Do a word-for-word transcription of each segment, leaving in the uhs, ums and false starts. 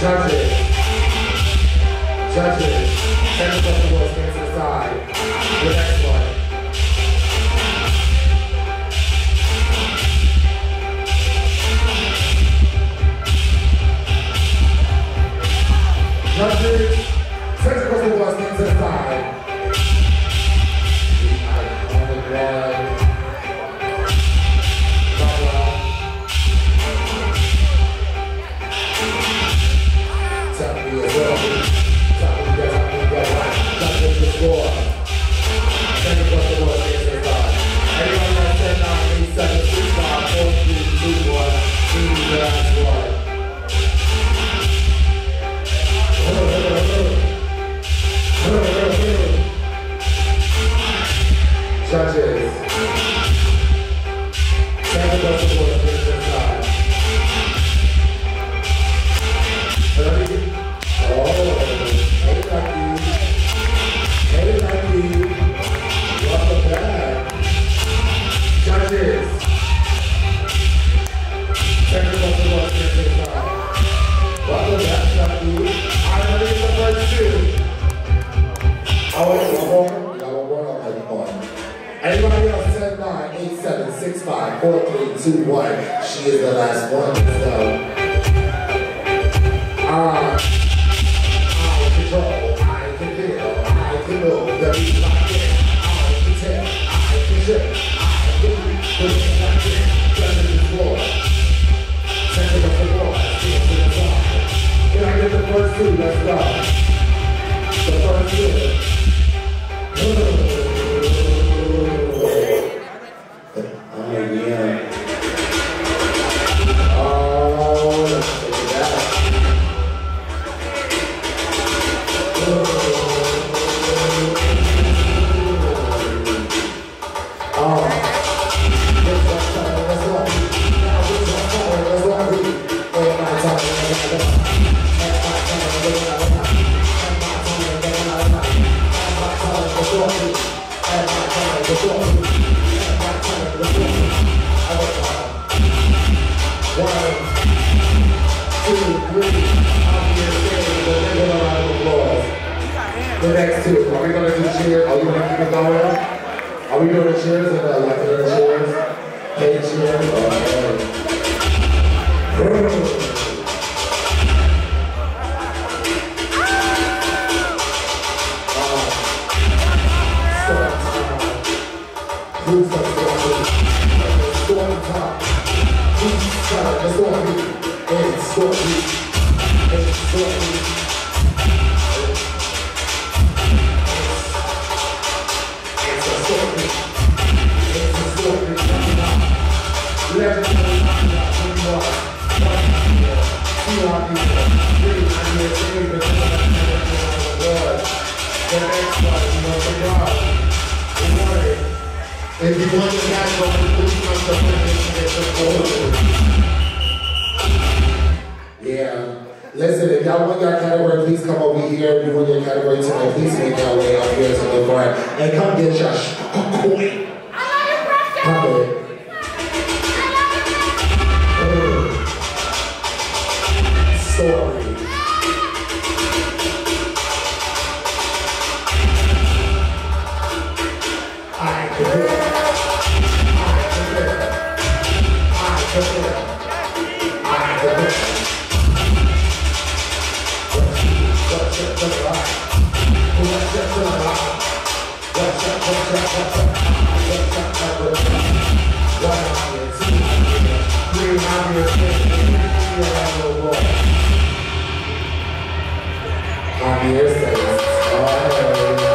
Judges. Judges. Send the ball to the side. The next one. Judges. Send the ball to the side. On the ground. Judges. Send the ball to the side. Ready? Oh, hey lucky. Hey lucky. Welcome back. Judges. Send the ball to the side. Welcome back, lucky. I'm ready for the first two. Oh, wait, one more. You got one more? Okay, one more. Anybody else? ten, nine, eight, seven, six, five, four, three, two, one. She is the last one. So, uh, I control, I can feel, I can move. The beat like it. I can tell, I can shit, I can read. The beat like it. Judge the floor. Send it up the wall. See it to the side. Can I get the first two? Let's go. The first two. The next two. Are we going to do cheers? Are we going to keep it going? Are we doing the cheers or the like the cheers? Hey, cheers. All right. Who's the storm top? Who's the storm beat? It's storm beat. It's storm beat. If you want the cash flow, please come to the Yeah. Listen, if y'all want your category, please come over here. If you want your category tonight, please make your way up here to the front. And come get your coin. Come in. Story. I can hear. I can hear. I can hear. I can hear. What's it to the right? What's it to the right? What's it, what's it, what's it? What's it, what's it? One hundred, two hundred, three hundred, fifty around the world. I'm here saying, oh,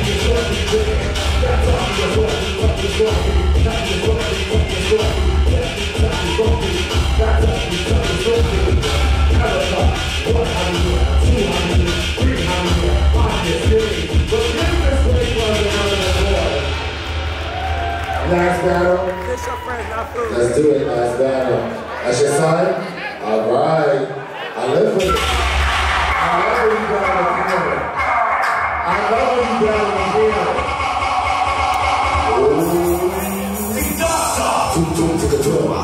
Last battle. Let's do it, last battle. That's your son? All right. I live with it. I love when you down in the camera. I love when you down in the camera. Ooh. Two, two, to the door.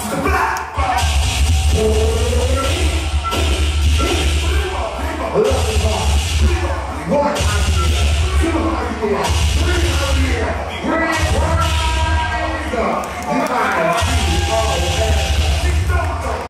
Look.